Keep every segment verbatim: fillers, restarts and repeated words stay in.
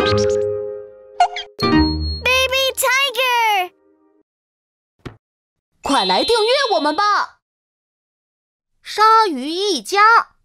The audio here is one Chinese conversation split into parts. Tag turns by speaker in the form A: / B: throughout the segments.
A: Baby Tiger，
B: 快来订阅我们吧！鲨鱼一家。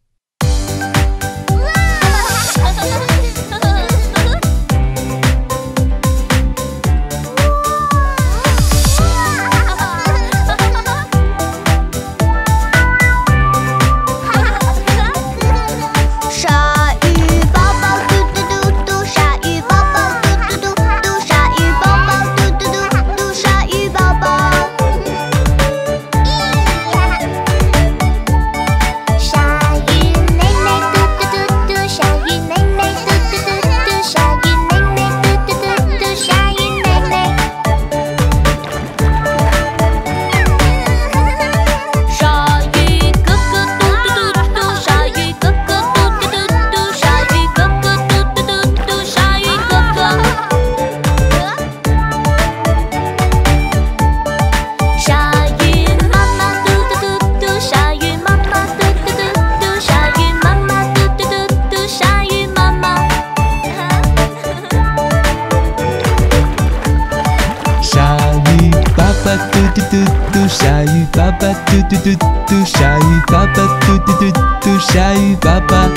C: 嘟嘟嘟，鲨鱼爸爸嘟嘟嘟嘟，鲨鱼爸爸嘟嘟嘟嘟，鲨鱼爸爸。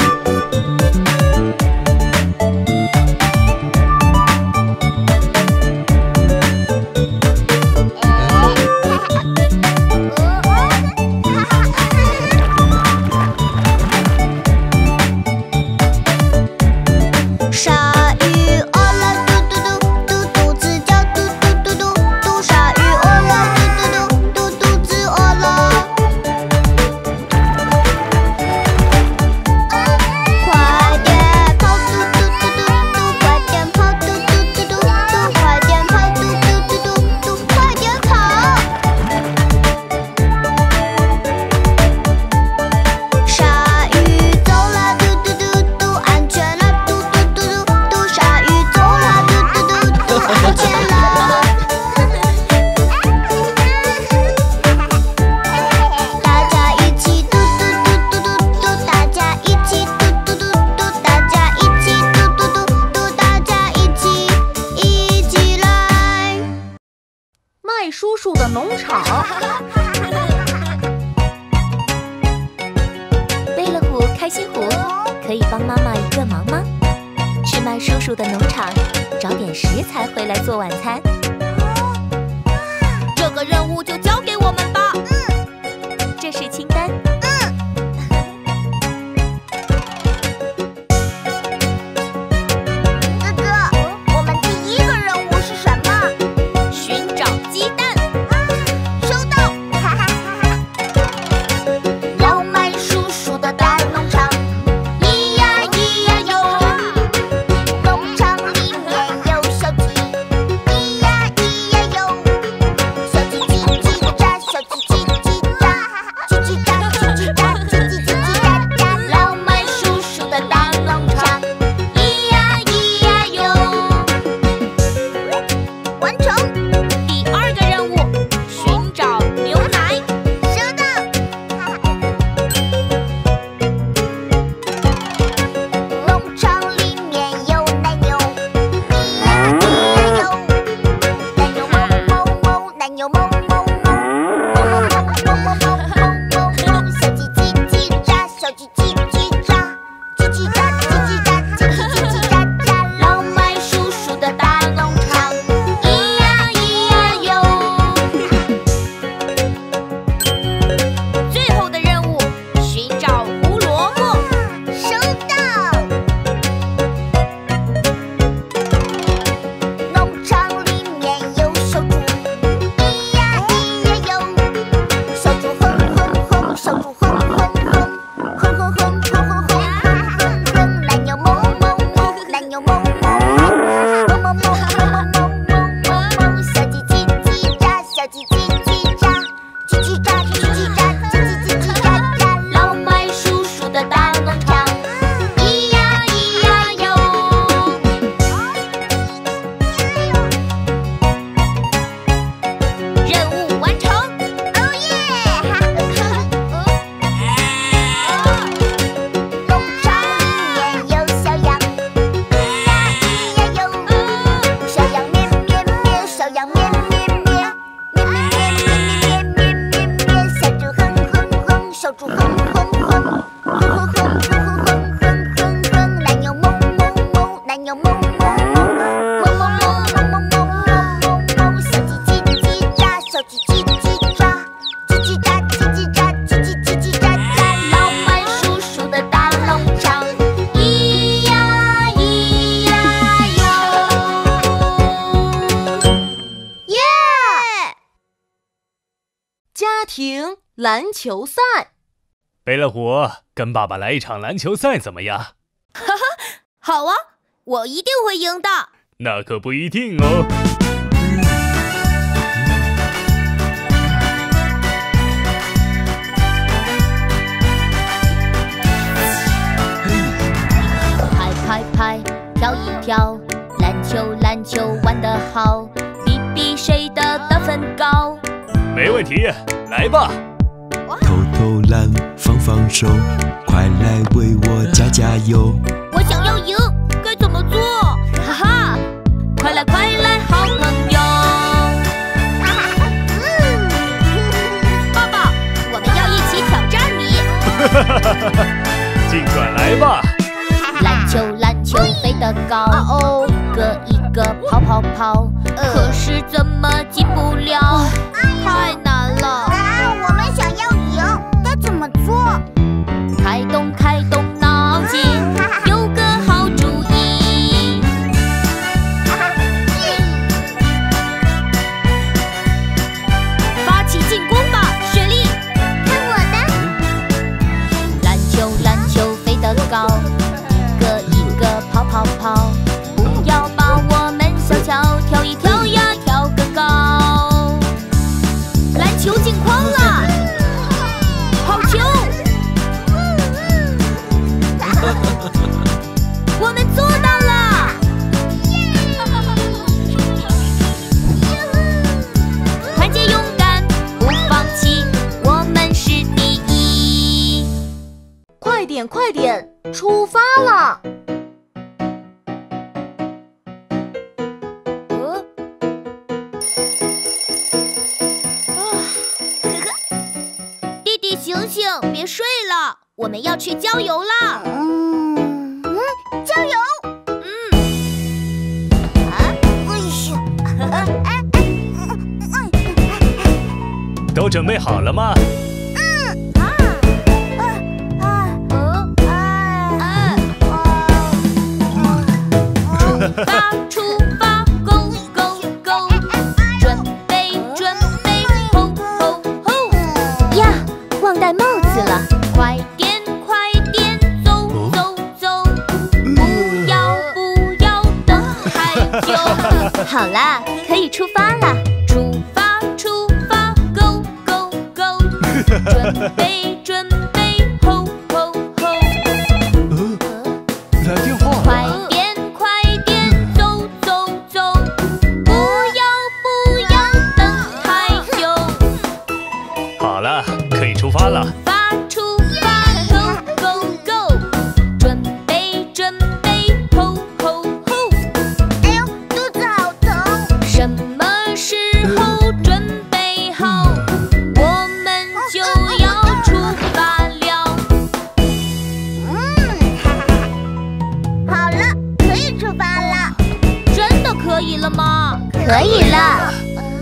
B: 叔叔的农场。
D: 贝乐虎、开心虎，可以帮妈妈一个忙吗？去麦叔叔的农场找点食材回来做晚餐。
A: 这个任务就交给我们吧。
D: 嗯，这是清单。
B: 请篮球赛。
E: 贝乐虎，跟爸爸来一场篮球赛怎么样？
A: 哈哈，好啊，我一定会赢的。
E: 那可不一定哦。
D: 拍拍拍，跳一跳，篮球篮球玩得好，比比谁的得分高。
E: 没问题，来吧。
C: 投投篮，放放手，快来为我加加油！
A: 我想要赢，该怎么做？哈哈，快来快来，好朋友！爸爸，我们要一起挑战你。
E: 尽管来吧。
D: 篮球篮球飞得高，哦，一个一个跑跑跑，可是怎么进不了？
A: 太难了。
F: 我们想要赢，该怎么做？
D: 开动开动脑筋，有个好主意。
A: 发起进攻吧，雪莉！
F: 看我的！
D: 篮球篮球飞得高，一个一个跑跑跑，不要把我们小瞧，跳一跳呀跳个高。
A: 篮球进筐了，好球！我们做到了！团结勇敢，不放弃，我们是第一！
B: 快点快点，出发了！
A: 呃弟弟醒醒，别睡了，我们要去郊游啦！
F: 嗯嗯，加油！
A: 嗯，
F: 啊，哎呀，哎哎
E: 都准备好了吗？
A: 出发出发 ，Go Go Go！ 准备准备 ，Ho Ho Ho！
D: 呀，忘戴帽子了。
A: 快点快点走走走，不要不要等太久。
D: 好啦，可以出发啦！
A: 出发出发 ，Go Go Go！ 准备准备 ，Ho Ho Ho！
E: 来电话
A: 快
E: 了。
A: 点快点走走走，不要不要等太久。
E: 好了，可以出发了。
A: 发出发 ，Go Go Go！ 准备准备 ，Ho Ho Ho！
F: 哎呦，肚子好疼！
A: 什么时候准备好，我们就要出发了。
F: 嗯，哈哈哈！好了，可以出发了。
A: 真的可以了吗？
D: 可以了。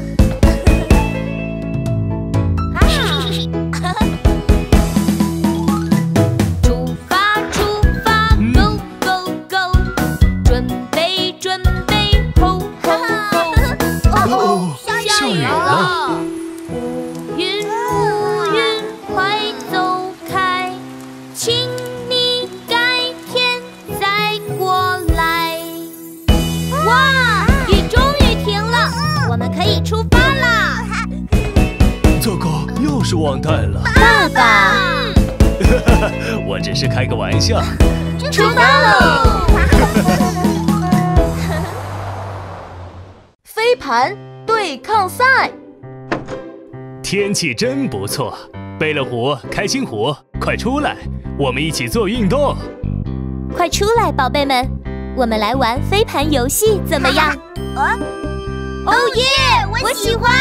A: 出发出发 ，Go Go Go！ 准备准备 ，Ho Ho Ho！
E: 哦，
A: 下雨了，乌云乌云快走开，请你改天再过来。哇，雨终于停了，我们可以出发啦！
E: 糟糕，又是忘带了。
D: 爸爸，
E: 我只是开个玩笑。
A: 出发喽！
B: 飞盘对抗赛。
E: 天气真不错，贝乐虎、开心虎，快出来，我们一起做运动。
D: 快出来，宝贝们，我们来玩飞盘游戏怎么样？
A: 哦耶，我喜欢！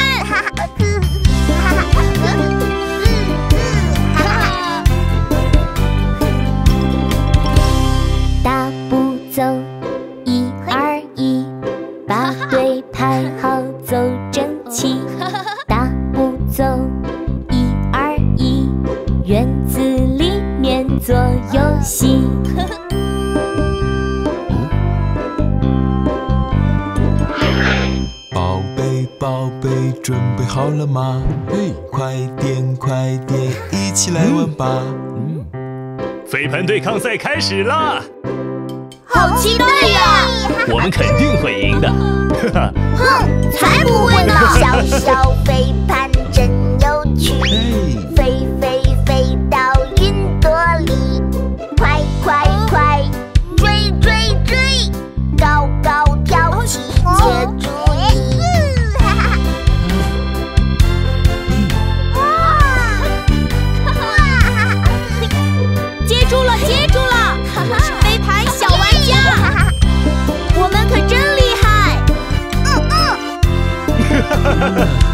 D: 大步走，一二一，把队排好，走整齐。大步走，一二一，院子里面做游戏。
C: 宝贝宝贝准备好了吗？嘿，快点快点，一起来玩吧！嗯，
E: 飞盘对抗赛开始啦！
A: 好期待呀！
E: 我们肯定会赢的！哈哈，
F: 哼，才不会呢！小小飞盘真有趣，飞飞飞到云朵里，快快快，追追追，高高跳起，接住你！
A: 接住了，接住了！我是飞盘小玩家，我们可真厉害！嗯嗯。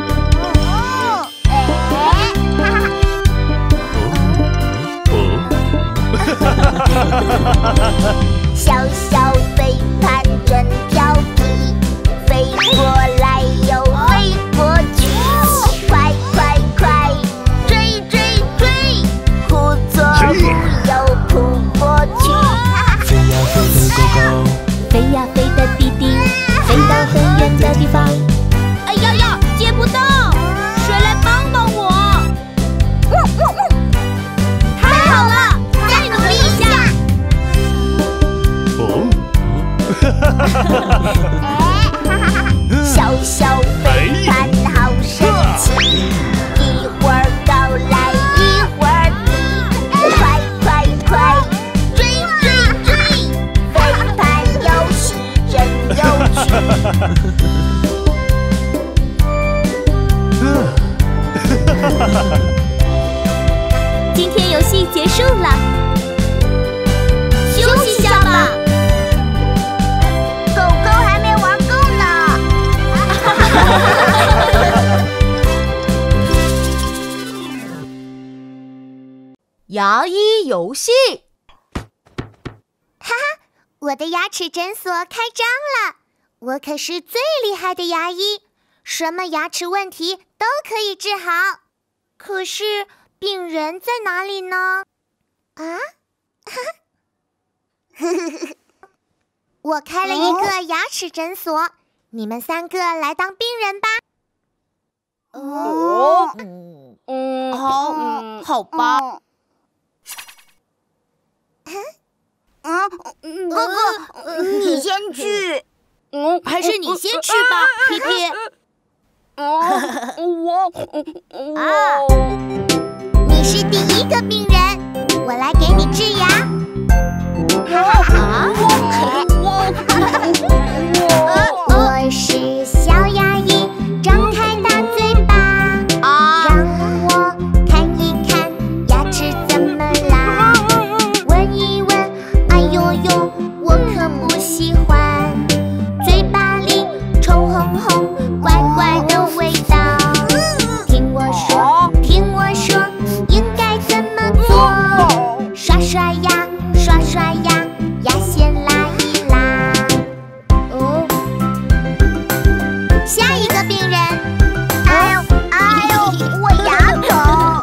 F: 小小飞盘真调皮，飞过来又飞过去，快快快，追追追，忽左忽右扑过去。
C: 飞呀飞的狗狗，
D: 飞呀飞的弟弟，飞到很远的地方。
A: 哎呀呀，接不到，谁来帮帮我？太好了，再努力一下。
E: 哦，
F: 小小飞盘好神奇，一会儿高来一会儿低，快快快，追追追，飞盘游戏真有趣。
D: 今天游戏结束了，
A: 休息一下吧。
F: 狗狗还没玩够呢。
B: 牙医游戏。
F: 哈哈，我的牙齿诊所开张了！我可是最厉害的牙医，什么牙齿问题都可以治好。可是病人在哪里呢？啊？我开了一个牙齿诊所，你们三个来当病人吧。
A: 哦，嗯，好，嗯，好吧。
F: 哥哥，你先去。
A: 嗯，还是你先去吧，皮皮。我，
F: 啊，你是第一个病人，我来给你治牙。啊！我是小牙医，张开大嘴巴，
A: 啊，
F: 让我看一看牙齿怎么啦，闻一闻，哎呦呦，我可不喜欢，嘴巴里臭烘烘，怪怪的味道。听我说，听我说，应该怎么做？刷刷牙，刷刷牙，牙线拉一拉。哦，下一个病人。哎呦，哎呦，我牙疼。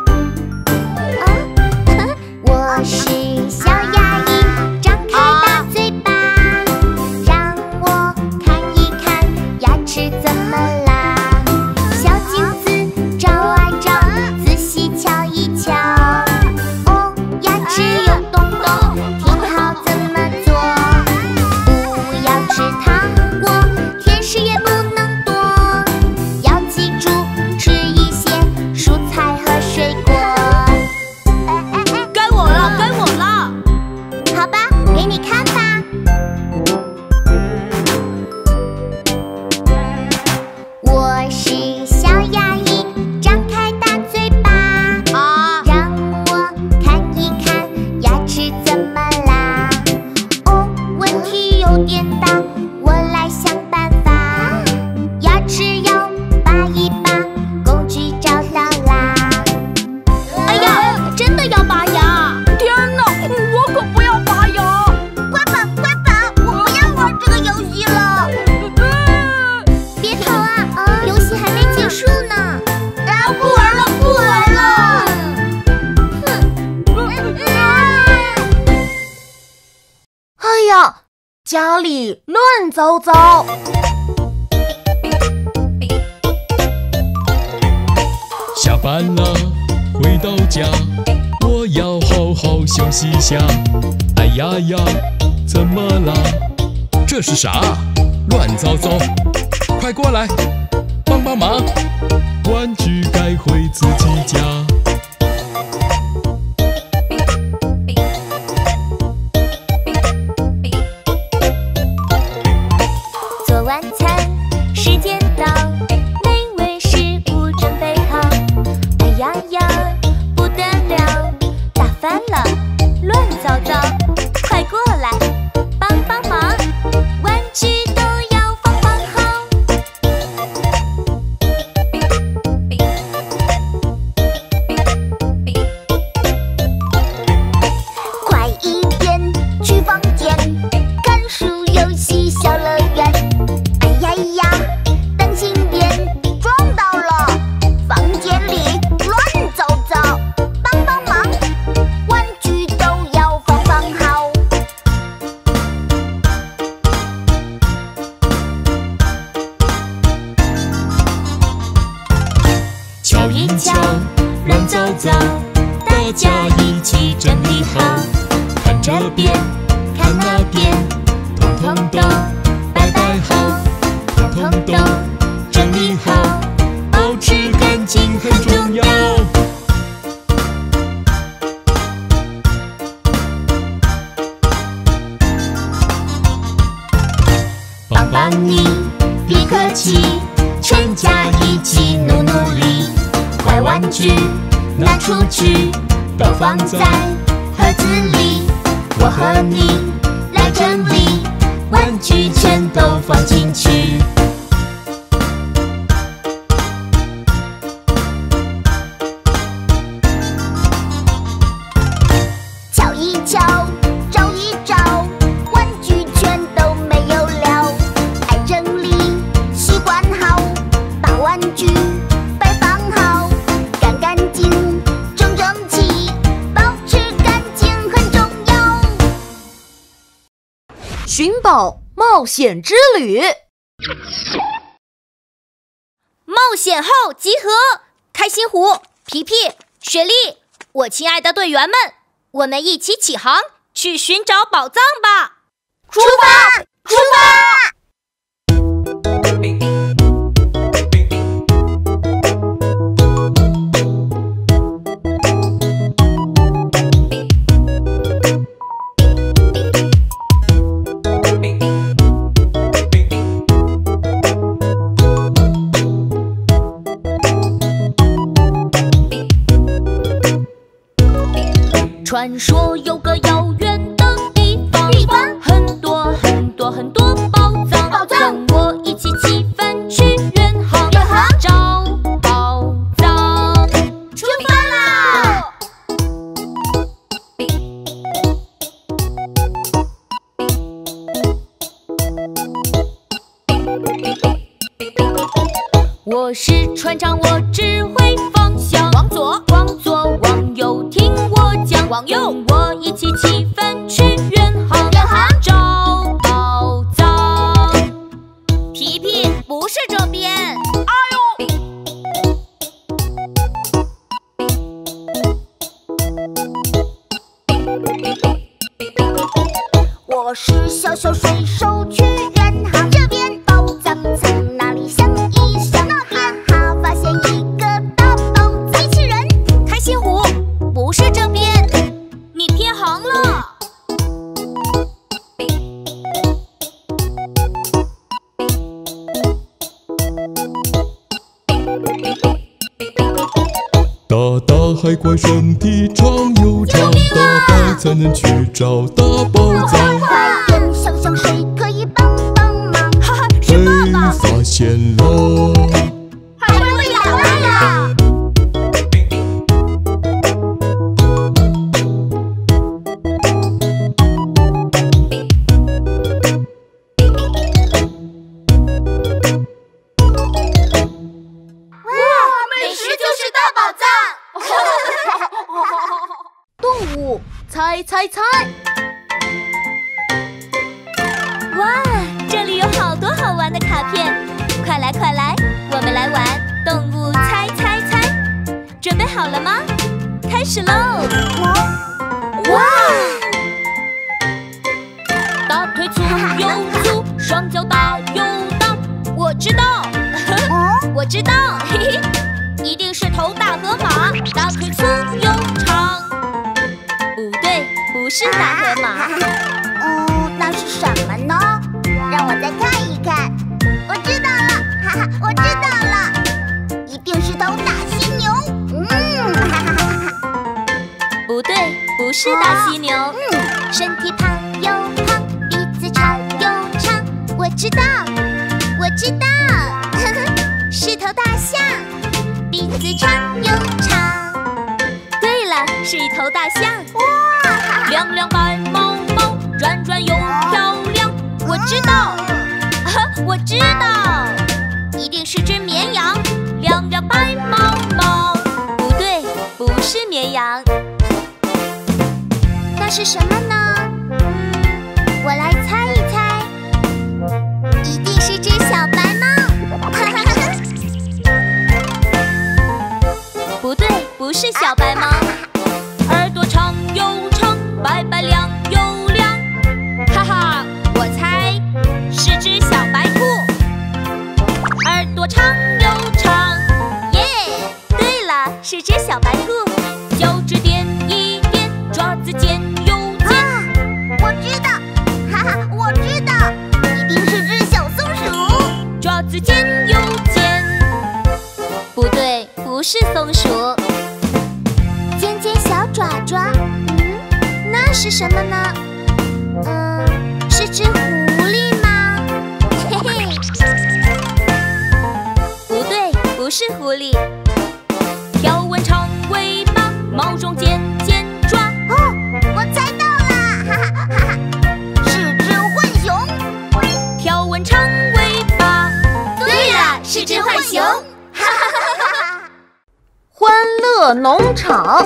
F: 啊，我是小牙医，张开大嘴巴，让我看一看牙齿怎么啦。小镜子照啊照，仔细瞧一瞧。哦，牙齿有洞洞，听好怎么做。不要吃糖果，甜食也不能多。要记住吃一些蔬菜和水果。
A: 该我了，该我了。
F: 好吧，给你看吧。我是小牙医，张开大嘴巴，
A: 啊，
F: 让我看一看牙齿怎么啦。哦，问题有点大，我来想办法。牙齿要拔一拔，工具找到啦。
A: 哎呀，真的要拔牙！天哪，我可不要拔牙！
F: 快跑快跑，我不要玩这个游戏了。别跑啊，游戏还没结束呢。啊，不玩了不玩了。
B: 哎呀，家里乱糟糟。
C: 班了，回到家，我要好好休息一下。哎呀呀，怎么了？这是啥？乱糟糟！快过来，帮帮忙！玩具该回自己家。
D: 做晚餐，时间到，美味食物准备好。哎呀呀，不得了，打翻了，乱糟糟！快过来，帮帮忙，玩具都要放放好。
F: 快一点去房间，看书、游戏、小乐园。哎呀呀，当心点，撞到了，房间里乱糟糟，帮帮忙，玩具都要放放好。
C: 瞧一瞧，乱糟糟，大家一起整理好。看这边，看那边，统统都摆摆好，统统都整理好，保持干净很重要。
F: 帮帮你，别客气，全家一起努努力。坏玩具拿出去，都放在盒子里。我和你来整理，玩具全都放进去。瞧一瞧，找一找，玩具全都没有了。爱整理，习惯好，把玩具摆放好，干干净，整整齐，保持干净很重要。
B: 寻宝冒险之旅，
A: 冒险后集合！开心虎、皮皮、雪莉，我亲爱的队员们，我们一起起航，去寻找宝藏吧！
F: 出发，出发！
A: 传说有个遥远的地方，
F: 地方
A: 很多很多很多宝藏，
F: 宝藏
A: 跟我一起起帆去远航，
F: 远航
A: 找宝藏。
F: 出发啦！
A: 我是船长，我指挥方向，往左，往左，往右，听我讲，往右，跟我一起起帆去远航，
F: 远航
A: 找宝藏。皮皮，不是这边。哎呦！
F: 我是小小水手去远航，这边宝藏藏哪里？想一想，哈哈，发现一个大宝藏。机器人，
A: 开心虎，不是这边，你偏航了。
C: 大大海怪身体长又长，大海才能去找大宝藏。
F: 快点，想想谁可以帮帮忙？
A: 哈哈，是爸爸。
C: 被发现了，
F: 海龟咬来了！美食就是大宝藏！
B: 动物猜猜猜。
A: 哇，这里有好多好玩的卡片，快来快来，我们来玩动物猜猜猜。 准备好了吗？开始喽！
F: 哇！
A: 大腿粗又粗，双脚大又大。我知道，我知道，嘿嘿，一定是头大河马，大腿粗又长。不对，不是大河马。
F: 嗯，那是什么呢？让我再看一看。我知道了，哈哈，我知道了，一定是头大犀牛。嗯，哈哈哈哈。
A: 不对，不是大犀牛。
F: 嗯，身体胖又胖，鼻子长又长。我知道，我知道，呵呵，是头大象，鼻子长又长。
A: 对了，是一头大象。
F: 哇，哈哈，
A: 亮亮白毛毛，转转又漂亮。我知道，我知道，一定是只绵羊，亮亮白毛毛。不对，不是绵羊。
F: 那是什么呢？嗯，我来猜一猜，一定是只小白猫。哈哈哈。
A: 不对，不是小白猫，耳朵长又长，白白亮又亮。哈哈，我猜是只小白兔，耳朵长又长。耶，对了，是只小白兔，脚趾点一点，爪子尖又尖。
F: 啊，我知道，哈哈，我知道，一定是只小松鼠，
A: 爪子尖又尖。不对，不是松鼠。
F: 尖尖小爪爪，嗯，那是什么呢？嗯，是只狐狸吗？嘿嘿，
A: 不对，不是狐狸。条纹长尾巴，毛中尖尖爪。
F: 哦，我猜到了，哈哈哈哈，是只浣熊。
A: 条纹长尾巴。对了，是只浣熊。
F: 哈哈哈哈哈！
B: 欢乐农场，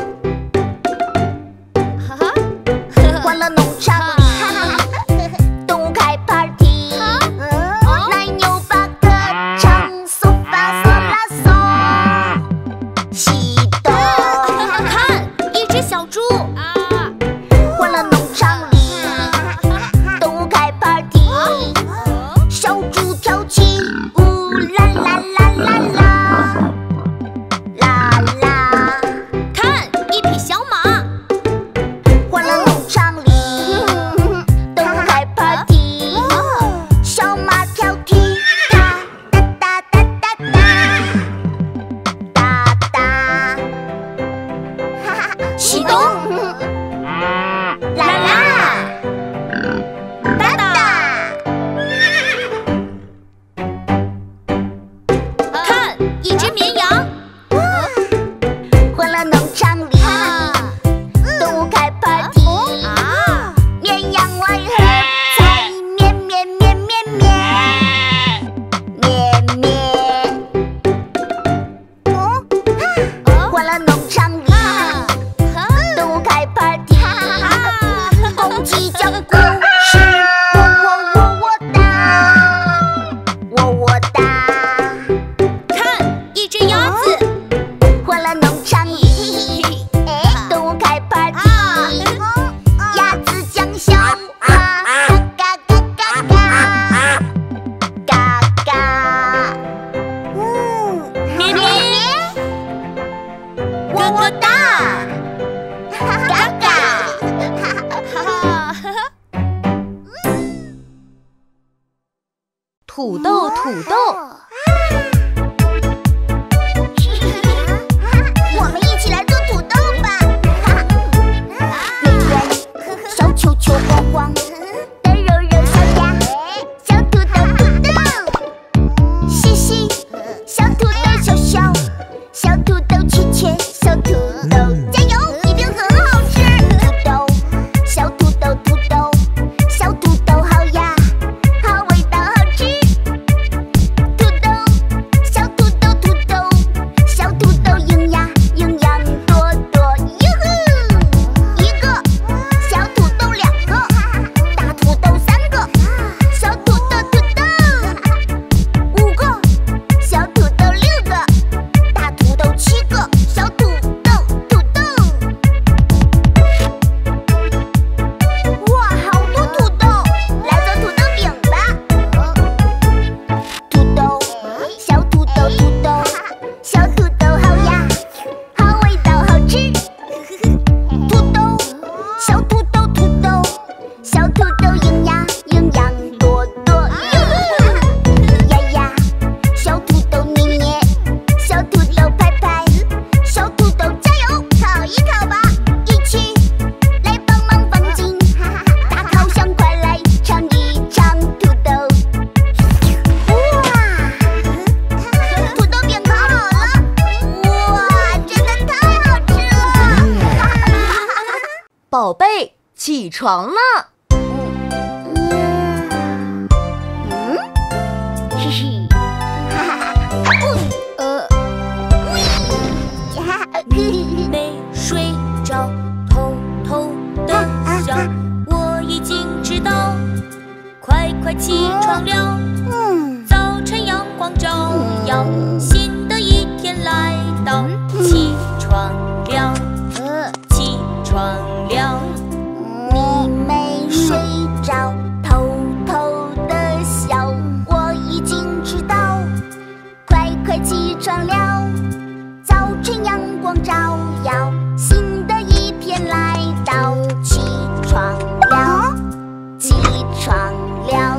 A: 哈哈，
F: 欢乐农场里，动物开 party， 奶牛八个唱嗦发嗦啦嗦，西哆。
A: 看，一只小猪啊！
F: 欢乐农场里，动物开 party， 小猪跳起舞，啦啦啦啦啦，啦啦。
A: 看，一匹小马。
F: 欢乐农场里，动物开 party， 小马跳踢踏，哒哒哒哒哒，哒哒，哈哈，启动，啦啦，哒哒。
A: 看，一只绵羊。
F: 欢乐农场里，动物开 party，
A: 啊，
F: 绵羊来喝彩，绵绵绵绵绵绵绵。欢乐农场里，动物开 party， 公鸡叫故事，喔喔喔喔哒，喔喔哒。
A: 看，一只鸭子。
F: 欢乐农场里，动物开 party， 鸭子讲笑话，嘎嘎嘎嘎嘎嘎嘎。嗯，
A: 咩咩，
F: 喔喔哒，嘎嘎。
A: 哈哈，
B: 土豆土豆，
F: 我们一起来做土豆吧！圆圆小球球晃晃，的肉肉小鸭，小土豆土豆，细细小土豆小小，小土豆切切小土豆，加油，一定很好吃！土豆，小土豆土豆，小土豆好呀，好味道好吃，土豆
B: 起床了。
F: 嗯，嘿嘿，哈哈哈，呃，
A: 没睡着，偷偷的笑，我已经知道，快快起床了。早晨阳光照耀，新的一天来到，起床了，起床了。
F: 你没睡着，偷偷的笑，我已经知道，快快起床了。早晨阳光照耀，新的一天来到，起床了，起床了。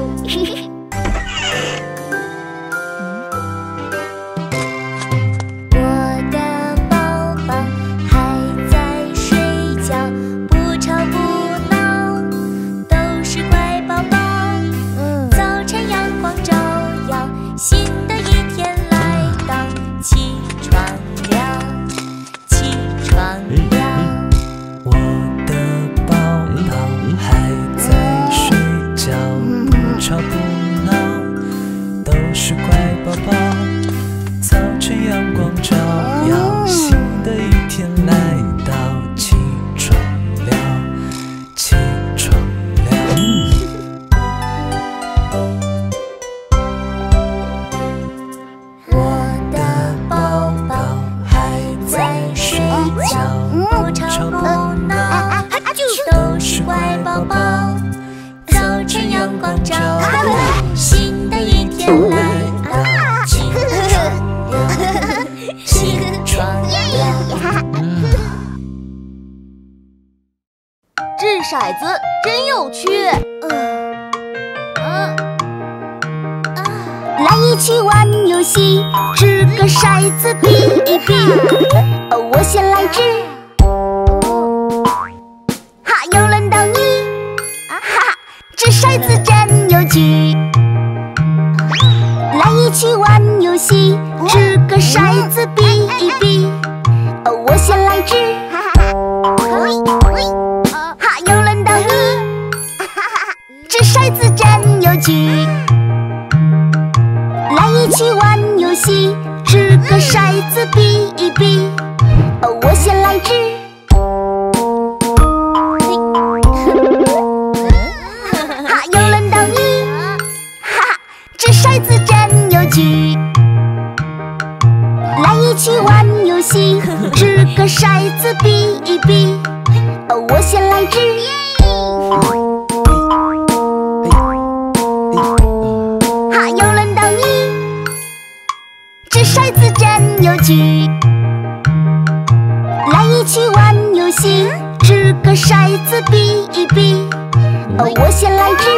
F: 我的宝宝还在睡觉，不吵不闹，都是乖宝宝。早晨阳光照耀，新的一天来到，起床了，起床了。
C: 我的宝宝还在睡觉，不吵不闹，都是乖宝宝。早晨阳光照耀，新的一天来到，起床了，起床了。
F: 我的宝宝还在睡觉，不吵不闹，都是乖宝宝。早晨阳光照耀，新的一天来到，起床了，起床了。
B: 掷骰子真有趣。
F: 来一起玩游戏，掷个骰子比一比。我先来掷，哈，又轮到你，哈哈，掷骰子真有趣。来一起玩游戏，掷个骰子比一比。我先来掷，哈，又轮到你，掷骰子真有趣。来一起玩游戏，掷个骰子比一比。我先来掷，哈，又轮到你，哈哈，掷骰子真有趣。来一起玩游戏，掷个骰子比一比。我先来掷，哈，又轮到你，掷骰子真有趣。来一起玩游戏，掷个骰子比一比。我先来掷，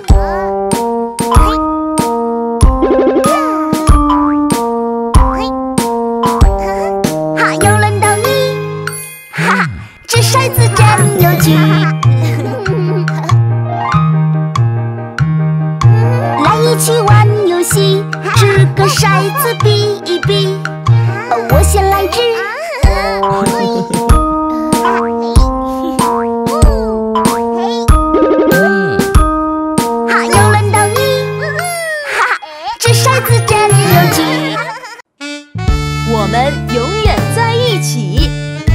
F: 哈，又轮到你，哈哈，掷骰子真有趣。来一起玩游戏，掷个骰子比一比。我先来掷，哈，又轮到你，哈哈，掷骰子真有趣。
B: 我们永远在一起。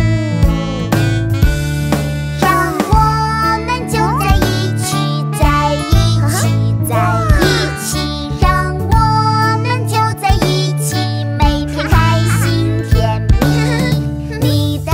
F: 让我们就在一起，在一起，在一起，让我们就在一起，每天开心甜蜜。你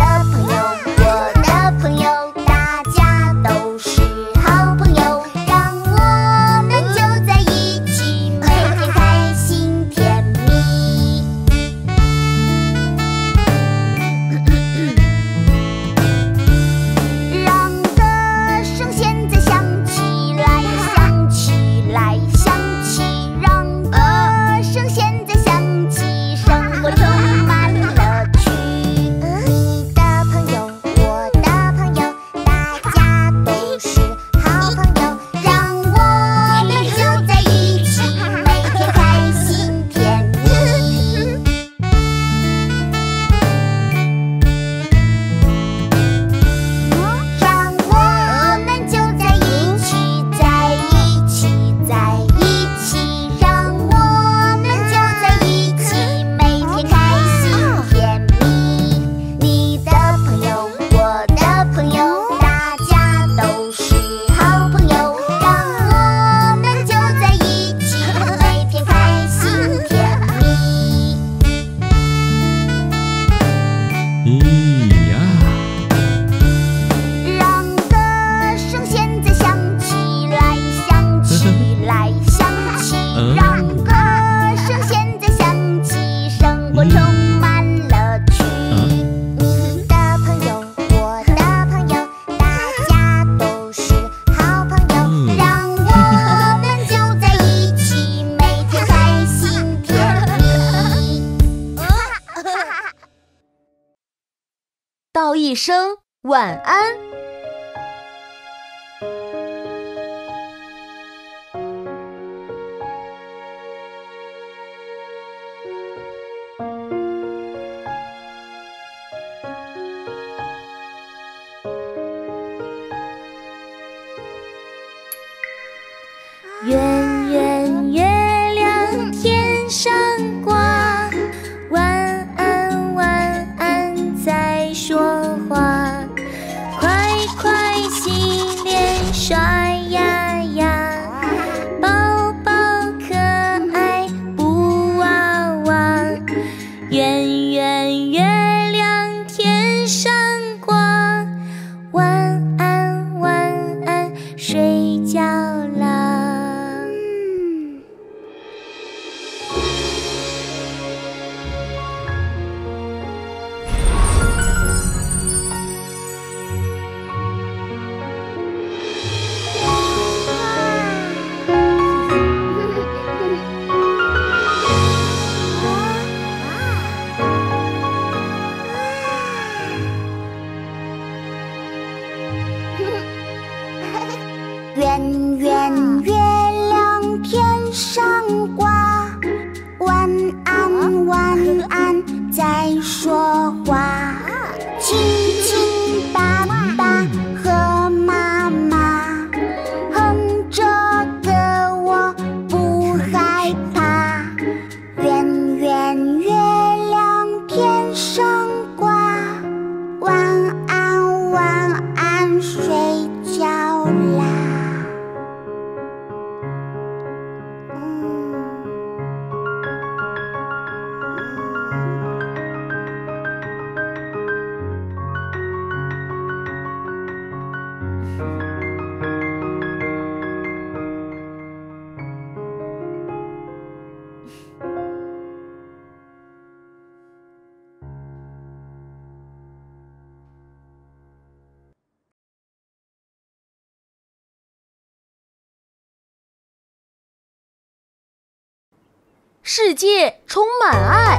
F: 充满乐趣。你的朋友，我的朋友，大家都是好朋友，让我们就在一起，每天开心甜蜜。
B: 道一声晚安。
D: 圆圆月亮天上挂，晚安晚安在说话，快快洗脸刷牙呀，宝宝可爱布娃娃，圆圆月亮天上挂，晚安晚安睡觉啦。
F: 圆圆月亮天上挂，晚安晚安在说话，亲亲爸爸和妈妈，哼着歌我不害怕。圆圆月亮天上挂，晚安晚安睡觉啦。
B: 世界充满爱。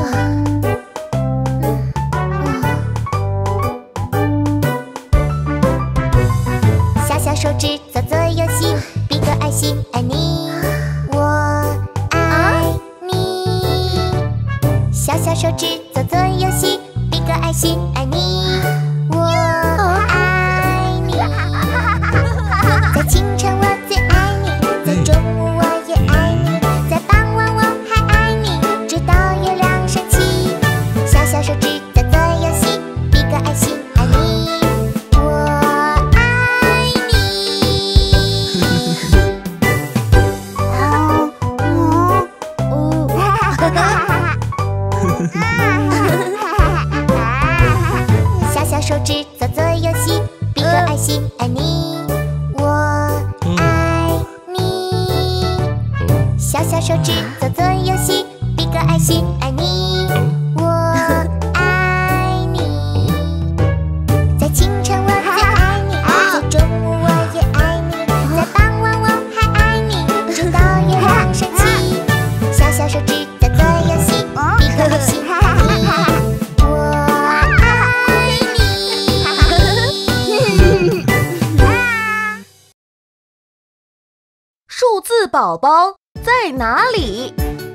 F: 小小手指做做游戏，比个爱心，爱你，我爱你。小小手指做做游戏，比个爱心，爱你，我爱你。在清晨我最爱你，在中午我也爱你，在傍晚我还爱你，直到月亮升起。小小手指做做游戏，比个爱心，爱你，我爱你。哦哦哦！小小手指做做游戏，比个爱心，爱你，我爱你。小小手指做做游戏，比个爱心，爱你，我爱你。在清晨我最爱你，在中午我也爱你，在傍晚我还爱你，直到月亮升起。小小手指做做游戏，比个爱心，爱你，我爱你。
B: 数字宝宝在哪里？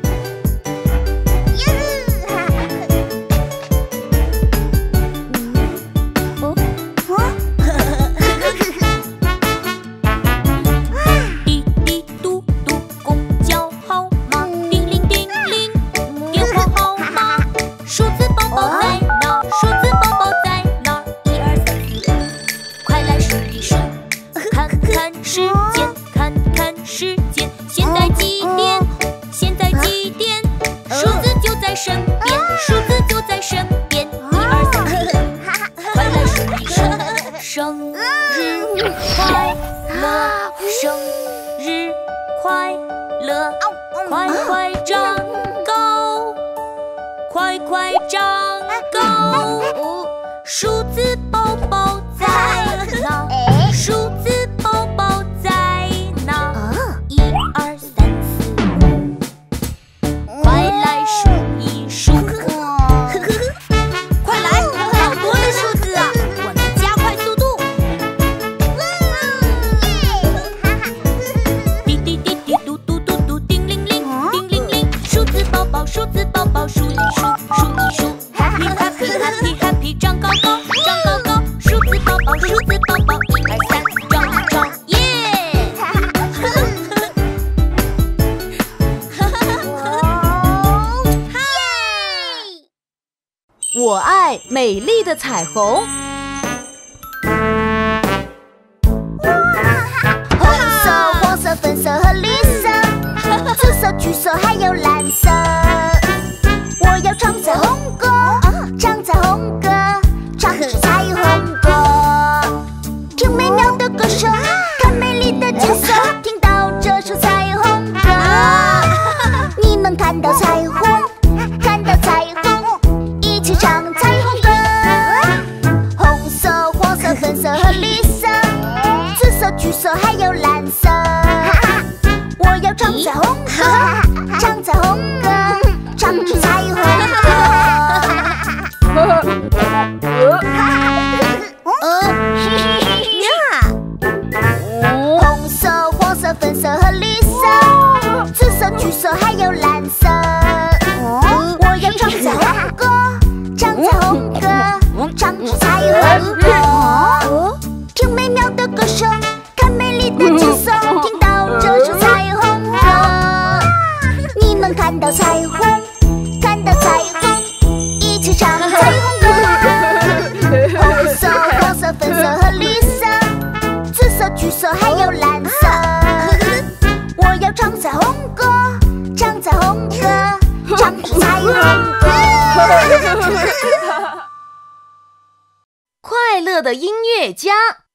A: 滴滴嘟嘟公交号码，叮铃叮铃电话号码，数字宝宝在哪？数字宝宝在哪？一二三四五，快来数一数，看看时间，看看时间，现在几点？现在几点？数字就在身边，数字就在身边，一二三四五，快来数一数，生日快乐，生日快乐，快快长高，快快长高。数字宝宝在哪？数字宝宝在哪？一二三四五，快来数一数。快来，好多的数字啊！我们加快速度。滴滴滴滴嘟嘟嘟嘟，叮铃铃，叮铃铃。数字宝宝，数字宝宝，数一数，数一数。Happy happy happy happy， 长高高，长高高。数字宝宝，数字宝宝，一二三，长长耶！
B: 我爱美丽的彩虹。
F: 红色、黄色、粉色和绿色，紫色、橘色还有蓝色。我要唱彩虹歌，唱彩虹歌，唱着彩虹歌。听美妙的歌声，看美丽的景色，听到这首彩虹歌。你们看到彩虹，看到彩虹，一起唱彩虹歌。红色、黄色、粉色和绿色，紫色、橘色还有蓝色。我要唱彩虹歌，唱彩虹歌，唱着彩虹歌。红色、黄色、粉色和绿色，紫色、橘色还有蓝色。我要唱彩虹歌，唱彩虹歌，唱着彩虹歌。听美妙的歌声，看美丽的景色，听到这首彩虹歌。你们看到彩虹，看到彩虹，一起唱彩虹歌。红色、黄色、粉色和绿色，紫色、橘色还有蓝色。我要唱彩虹歌，唱彩虹歌，唱着彩虹歌。
B: 快乐的音乐家。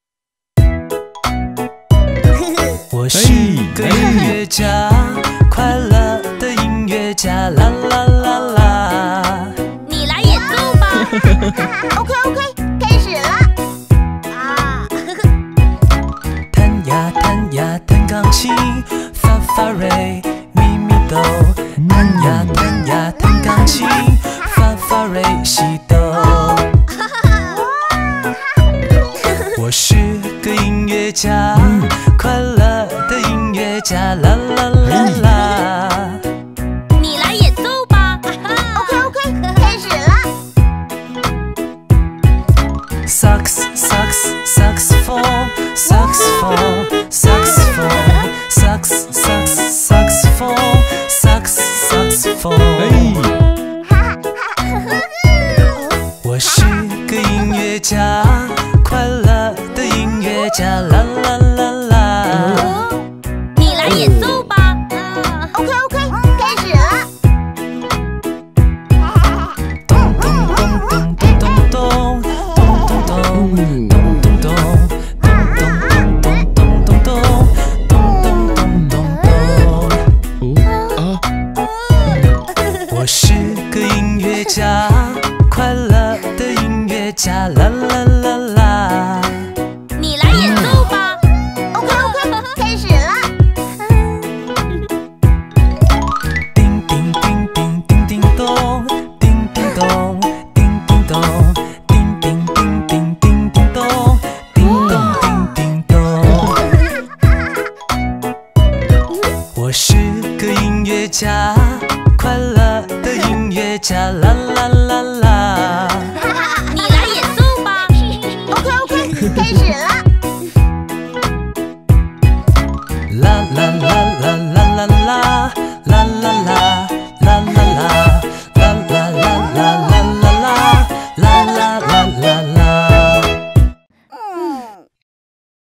C: 我是个音乐家，快乐的音乐家，啦啦啦啦。
A: 你来演奏吧。
F: OK OK， 开始了。啊，
C: 弹呀弹呀弹钢琴，发发瑞咪咪哆。弹呀弹呀弹钢琴，发发瑞西哆。我是个音乐家，快乐的音乐家，啦啦啦啦。
A: 你来演奏吧。
F: OK OK， 开始了。
C: Sax sax saxophone saxophone saxophone sax sax saxophone sax saxophone。